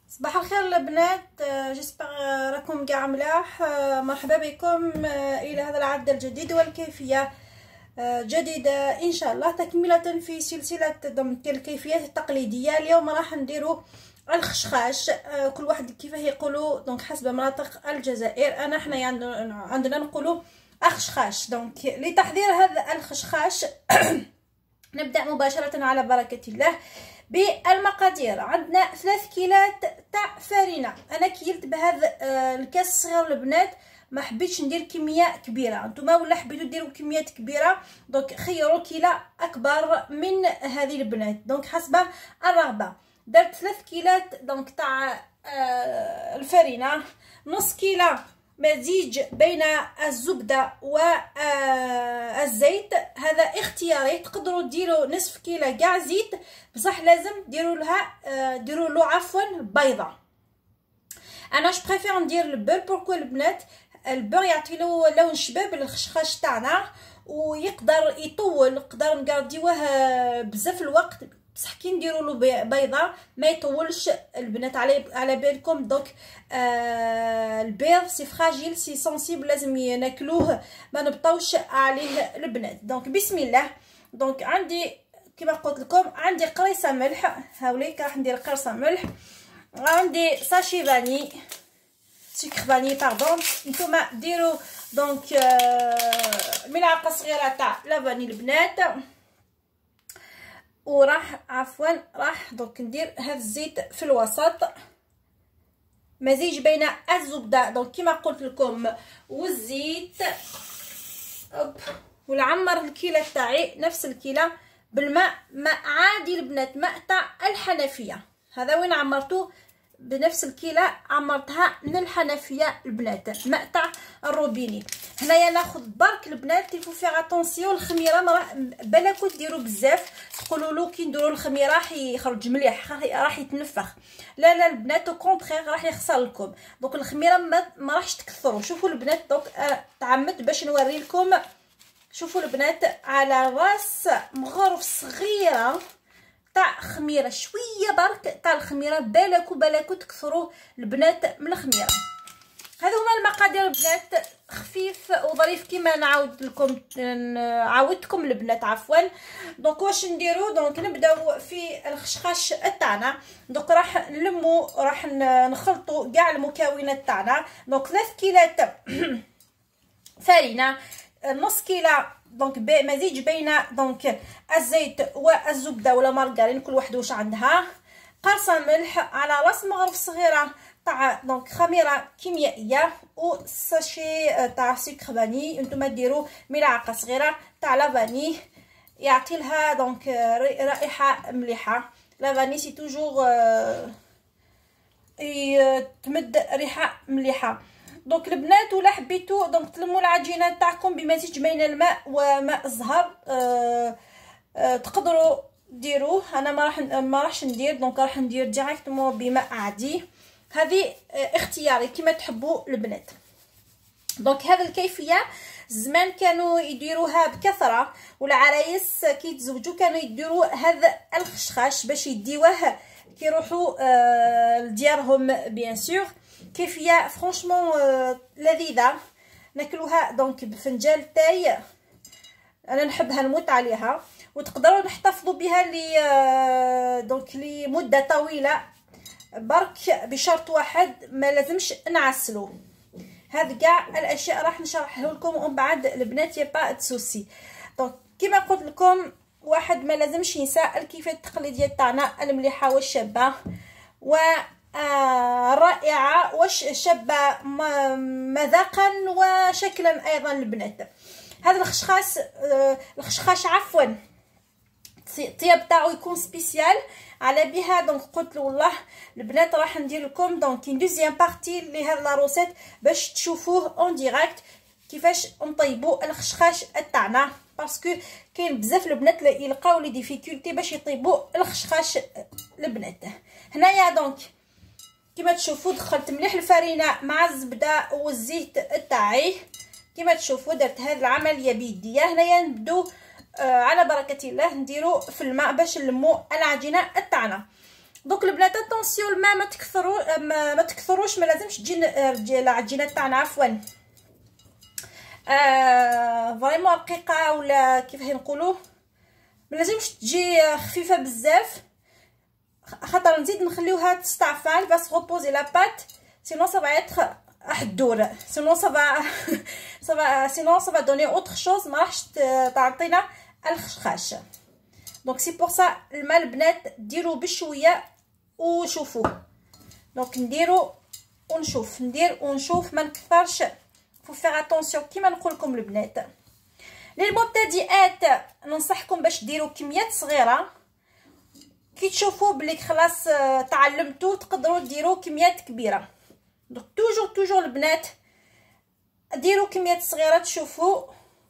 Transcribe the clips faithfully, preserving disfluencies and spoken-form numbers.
صباح الخير البنات، جيسبر راكم كاع ملاح. مرحبا بكم الى هذا العد الجديد والكيفيه جديده ان شاء الله، تكمله في سلسله ديال الكيفيات التقليديه. اليوم راح نديرو الخشخاش، كل واحد كيفاه يقولوا دونك حسب مناطق الجزائر. انا حنايا عندنا نقولوا اخشخاش. دونك لتحضير هذا الخشخاش نبدا مباشره على بركه الله بالمقادير. عندنا ثلاث كيلات تاع فرينه. انا كيلت بهذا الكاس الصغير البنات، ما حبيتش ندير كميه كبيره. نتوما ولا حبيتو ديروا كميات كبيره دونك خيروا كيله اكبر من هذه البنات، دونك حسب الرغبه. درت ثلاث كيلات دونك تاع الفرينه، نص كيله مزيج بين الزبده والزيت، هذا اختياري. تقدروا ديروا نصف كيلو كاع زيت، بصح لازم ديروا لها ديروا له عفوا بيضه. انا جو بريفير ندير البور. بوركو البنات؟ البور يعطي له لون شباب للخشخاش تاعنا ويقدر يطول، نقدر نقارديوه بزاف الوقت، بصح كي نديروا له بيضه ما يطولش البنات. على على بالكم دونك آه البيض سي فراجيل سي سنسيبل، لازم ناكلوه ما نبطوش عليه البنات. دونك بسم الله. دونك عندي كما قلت لكم عندي قريصه ملح، هاوليك راح ندير قرصه ملح. عندي ساشي فاني سكر فاني باردون، نتوما ديروا دونك آه ملعقه صغيره تاع لا فاني البنات. وراح عفوا راح دونك ندير هذا الزيت في الوسط، مزيج بين الزبده دونك كما قلت لكم والزيت. أوب. ونعمر الكيله تاعي نفس الكيله بالماء، ماء عادي البنات، ماء تاع الحنفيه. هذا وين عمرته بنفس الكيله، عمرتها من الحنفيه البنات، ماء تاع الروبيني. هنايا ناخذ برك البنات تيفو فيغ اتونسيون. الخميره ما راح بلاكو ديروا بزاف تقولوا له كي نديروا الخميره راح يخرج مليح راح يتنفخ. لا لا البنات، او كونطرير راح يخسر لكم. دونك الخميره ما, ما راحش تكثروا. شوفوا البنات دونك أه تعمدت باش نوري لكم. شوفوا البنات على راس مغرف صغيره تاع خميره، شويه برك تاع الخميره، بالكو بالكو تكثروا البنات من الخميره. هذو هما المقادير البنات، خفيف وظريف كيما نعاود لكم عاودتكم البنات عفوا. دونك واش نديرو؟ دونك نبداو في الخشخاش تاعنا. دونك راح نلمو راح نخلطوا كاع المكونات تاعنا. دونك ثلاث كيلات فرينه، نص كيلو دونك مزيج بين دونك الزيت والزبده ولا مارغرين، كل وحده واش عندها. قرصه ملح على راس مغرف صغيره تاع دونك خميره كيميائيه، وساشي تاع سكر فاني. نتوما ديروا ملعقه صغيره تاع لافاني يعطي لها دونك رائحه مليحه. لافاني سي توجور تمد ريحه مليحه. دونك البنات ولا حبيتو دونك تلموا العجينه تاعكم بمزيج بين الماء وماء الزهر أه أه تقدروا ديروه. انا ما راح ما راحش ندير، دونك راح ندير ديريكتومون بماء عادي. هذه اختياري كما تحبوا البنات. دونك هذه الكيفيه زمان كانوا يديروها بكثره، والعرايس كي يتزوجوا كانوا يديروا هذا الخشخاش باش يديوه كي يروحوا أه لديارهم بيان سور. كيفيه فرانشمون أه لذيذه، ناكلوها دونك بفنجان تاي، انا نحبها نموت عليها. وتقدروا نحتفظوا بها لي أه دونك لمده طويله، برك بشرط واحد ما لازمش نعسلو. هاد كاع الاشياء راح نشرحه لكم ومن بعد البنات يا با تسوسي. دونك كما قلت لكم واحد ما لازمش ينسى الكيفيه التقليديه تاعنا المليحه والشابه والرائعه واش شابه مذاقا وشكلا ايضا البنات. هذا الخشخاش الخشخاش عفوا الطياب تاعو يكون سبيسيال على بها. دونك قلت له والله البنات راح ندير لكم دونك ان دوزيام بارتي لهذا لا روسيت باش تشوفوه اون ديريكت كيفاش نطيبوا الخشخاش تاعنا، باسكو كاين بزاف البنات يلقاو لي ديفيكولتي باش يطيبوا الخشخاش البنات. هنايا دونك كما تشوفوا دخلت مليح الفرينه مع الزبده والزيت تاعي. كما تشوفوا درت هذه العمليه بيديه. هنايا نبدو آه على بركه الله نديرو في الماء باش نلمو العجينه تاعنا. دونك البنات اتونسيون الماء ما تكثروا ما, ما تكثروش، ما لازمش تجي العجينه تاعنا عفوا آه فريمون رقيقه ولا كيف نقولوا، ما لازمش تجي خفيفه بزاف، خاطر نزيد نخليوها تستعفن باس ريبوزي لا بات سينو سا با اتر حدور، سينو سا با سا با سينو سا با دوني اوتر شوز، ما راحش تعطينا الخشخاش. دونك سي بور سا الماء البنات ديروا بشويه وشوفوا. دونك نديرو ونشوف، ندير ونشوف، ما نكثرش، فو فيغ اتونسيون كيما نقول لكم البنات. للمبتدئات ننصحكم باش ديروا كميات صغيره، كي تشوفوا بلي خلاص تعلمتوا تقدروا ديروا كميات كبيره. دونك توجور توجور البنات ديروا كميات صغيره تشوفوا،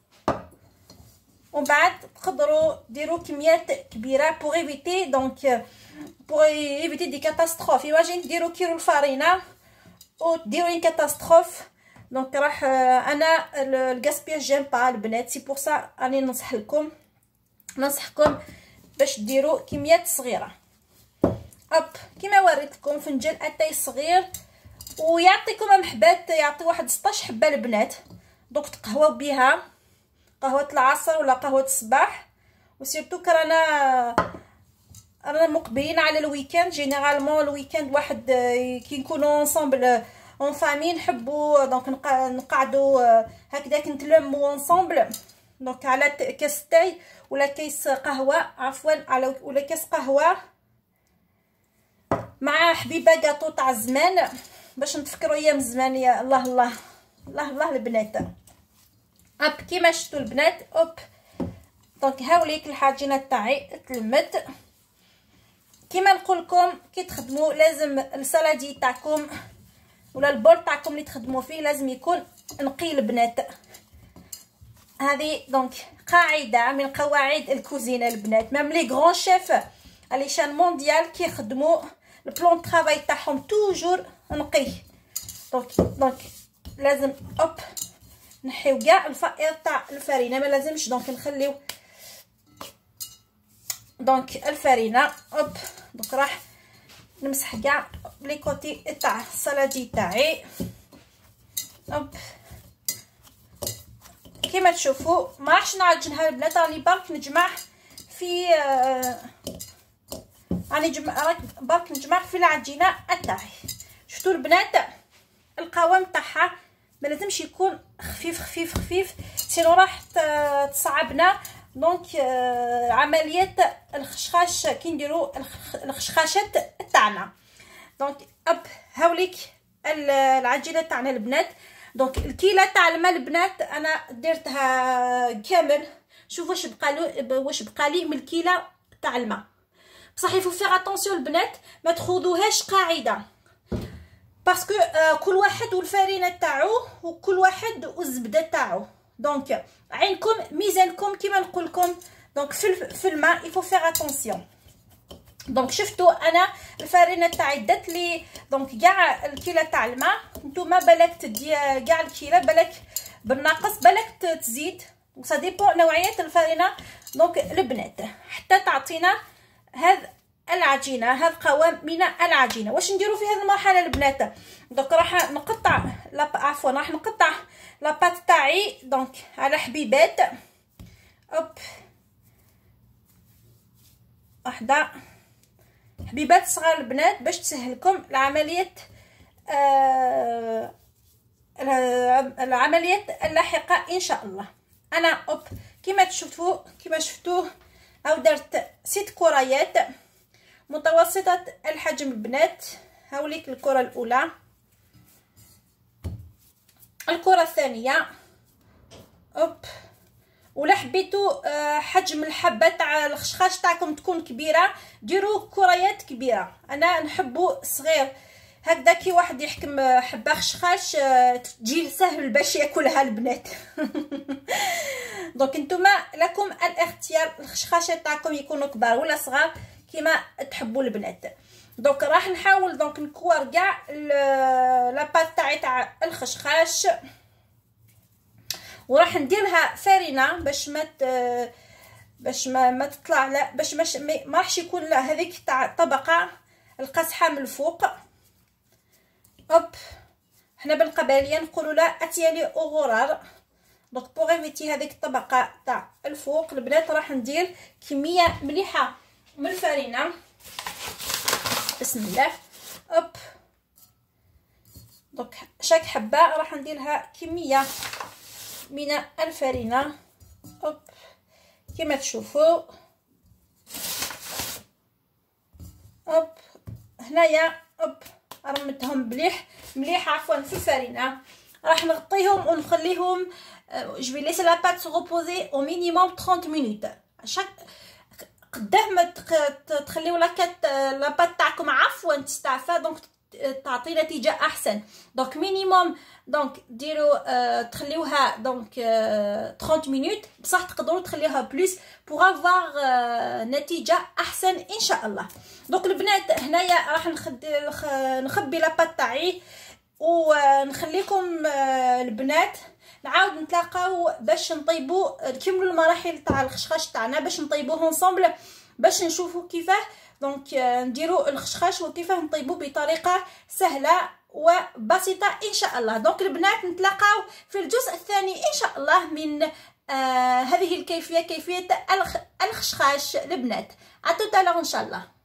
ومن بعد تقدروا ديروا كميات كبيره بوغ ايفيتي دونك بوغ ايفيتي دي كاتاستروف. ايماجين ديروا كيلو الفارينه وديروا ان كاتاستروف، دونك راح انا الغاسبياج جيم با البنات، سي بور سا راني ننصح لكم ننصحكم باش ديروا كميات صغيره. اب كيما وريت لكم فنجان اتاي صغير ويعطيكم محبات، يعطي واحد ستاش حبه البنات، دونك تقهووا بها قهوه العصر ولا قهوه الصباح. وسيرتو كرانا رانا مقبلين على الويكاند، جينيرالمون الويكاند واحد كي نكونوا انصامبل اون فامي نحبوا دونك نقعدوا هكذاك نتلموا انصامبل، دونك على كاس تاي ولا كيس قهوه عفوا على ولا كاس قهوه مع حبيبه كاطو تاع الزمان باش نتفكروا ايام زمان. يا الله الله الله الله البنات. اب كيما شفتوا البنات اوب دونك هاوليك الحاجينه تاعي تلمت. كيما نقول لكم كي تخدموا لازم السلادي تاعكم ولا البول تاعكم اللي تخدموا فيه لازم يكون نقي البنات. هذه دونك قاعده من قواعد الكوزينه البنات، ميم لي غران شيف على شان مونديال كيخدموا البلون طرافاي تاعهم توجور نقي. دونك دونك لازم اوب نحيو كاع الفائض تاع الفرينه، ما لازمش دونك نخليو دونك الفرينه اوب. دونك راح نمسح كاع لي كوتي تاع السلادي تاعي اوب كيما تشوفوا. ما راحش نعجنها البنات، راني برك نجمع في راني نجمع برك نجمع في العجينه تاعي. شفتوا البنات القوام تاعها ما لازمش يكون خفيف خفيف خفيف سينو راح تصعبنا دونك عمليه الخشخاش كي نديروا الخشخاشات تاعنا. دونك اب هاوليك العجينه تاعنا البنات. دونك الكيله تاع الماء البنات انا درتها كامل، شوفوا واش بقى واش بقى لي من الكيله تاع الماء. بصح يفو فيغ اتونسيون البنات ما تاخذوهاش قاعده، باسكو كل واحد والفرينه تاعو وكل واحد والزبده تاعو. دونك عينكم ميزانكم كيما نقول لكم. دونك في في الماء يفو فيغ اتونسيون. دونك شفتوا انا الفرينه تاعي دات لي دونك كاع الكيله تاع الماء. نتوما بالك تدي كاع الكيله، بالك بالناقص، بالك تزيد، وسا ديبون نوعيه الفرينه. دونك البنات حتى تعطينا هذا العجينه هذا قوام من العجينه. واش نديروا في هذه المرحله البنات؟ دونك راح نقطع لا عفوا راح نقطع لاباط تاعي دونك على حبيبات اوب واحده حبيبات صغار البنات باش تسهلكم العمليه آه العمليات اللاحقه ان شاء الله. انا اوب كيما تشوفوا كيما شفتوه او درت ست كريات متوسطه الحجم البنات. هاوليك الكره الاولى، الكره الثانيه اوب. ولا حبيتوا حجم الحبه تاع الخشخاش تاعكم تكون كبيره ديروا كريات كبيره. انا نحبو صغير هكذا كي واحد يحكم حبه خشخاش تجي سهل باش ياكلها البنات. دونك نتوما لكم الاختيار، الخشخاشات تاعكم يكونوا كبار ولا صغار كيما تحبوا البنات. دونك راح نحاول دونك نكور كاع لاباط تاعي تاع الخشخاش، وراح نديرها فرينه باش ما باش ما ما تطلع لا باش ما ما راحش يكون لا هذيك تاع طبقه القصحه من الفوق. هوب حنا بالقباليه نقولوا لا اتيالي او غرار. دونك بوغ ايفيتي هذيك الطبقه تاع الفوق البنات راح ندير كميه مليحه من الفرينه. بسم الله. هوب دونك شاك حبه راح ندير لها كميه من الفرينه. هوب كما تشوفوا. هوب هنايا هوب رمتهم مليح مليح عفوا في الفرينه. راح نغطيهم ونخليهم جو في ليسي لا بات سو ريبوزي او مينيموم ثلاثين مينوت. شاك قداه ما تخليو لاكات لا بات تاعكم عفوا تستعفى دونك تعطي نتيجه احسن. دونك مينيموم دونك ديروا آه تخليوها دونك آه ثلاثين مينوت بصح تقدروا تخليوها بليس بوغ افوار آه نتيجه احسن ان شاء الله. دونك البنات هنايا راح نخبي لاباط تاعي ونخليكم آه البنات نعاود نتلاقاو باش نطيبوا نكملوا المراحل تاع الخشخاش تاعنا باش نطيبوه انصومبل باش نشوفوا كيفاه دونك نديروا الخشخاش وكيفاه نطيبوه بطريقه سهله وبسيطه ان شاء الله. دونك البنات نتلاقاو في الجزء الثاني ان شاء الله من آه هذه الكيفيه كيفيه الخشخاش البنات. ا توت ان شاء الله.